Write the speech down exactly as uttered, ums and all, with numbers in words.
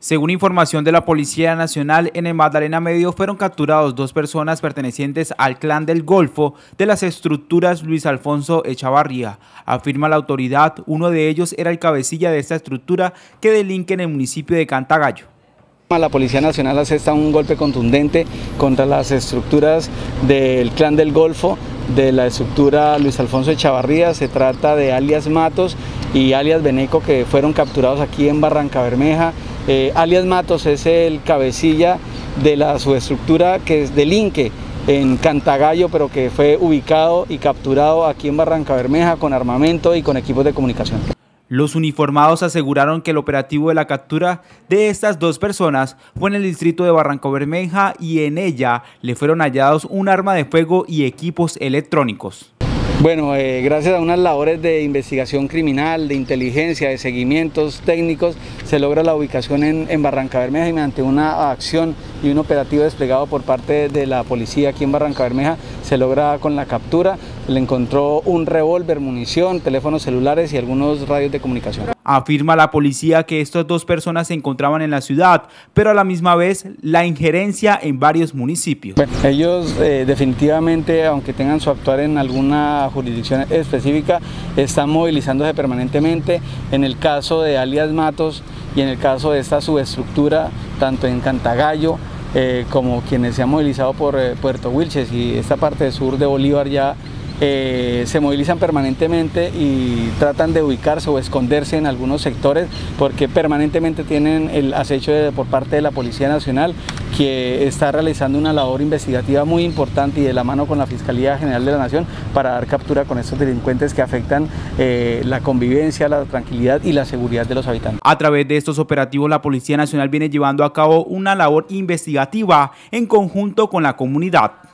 Según información de la Policía Nacional, en el Magdalena Medio fueron capturados dos personas pertenecientes al Clan del Golfo de las estructuras Luis Alfonso Echavarría. Afirma la autoridad, uno de ellos era el cabecilla de esta estructura que delinque en el municipio de Cantagallo. La Policía Nacional asesta un golpe contundente contra las estructuras del Clan del Golfo, de la estructura Luis Alfonso Echavarría. Se trata de alias Matos y alias Beneco, que fueron capturados aquí en Barrancabermeja. Eh, alias Matos es el cabecilla de la subestructura que delinque en Cantagallo, pero que fue ubicado y capturado aquí en Barrancabermeja con armamento y con equipos de comunicación. Los uniformados aseguraron que el operativo de la captura de estas dos personas fue en el distrito de Barrancabermeja y en ella le fueron hallados un arma de fuego y equipos electrónicos. Bueno, eh, gracias a unas labores de investigación criminal, de inteligencia, de seguimientos técnicos, se logra la ubicación en, en Barrancabermeja y mediante una acción y un operativo desplegado por parte de la policía aquí en Barrancabermeja, se logra con la captura. Le encontró un revólver, munición, teléfonos celulares y algunos radios de comunicación. Afirma la policía que estas dos personas se encontraban en la ciudad, pero a la misma vez la injerencia en varios municipios. Bueno, ellos eh, definitivamente, aunque tengan su actuar en alguna jurisdicción específica, están movilizándose permanentemente. En el caso de alias Matos y en el caso de esta subestructura, tanto en Cantagallo eh, como quienes se han movilizado por eh, Puerto Wilches y esta parte sur de Bolívar, ya Eh, se movilizan permanentemente y tratan de ubicarse o esconderse en algunos sectores porque permanentemente tienen el acecho de, por parte de la Policía Nacional, que está realizando una labor investigativa muy importante y de la mano con la Fiscalía General de la Nación para dar captura con estos delincuentes que afectan eh, la convivencia, la tranquilidad y la seguridad de los habitantes. A través de estos operativos, la Policía Nacional viene llevando a cabo una labor investigativa en conjunto con la comunidad.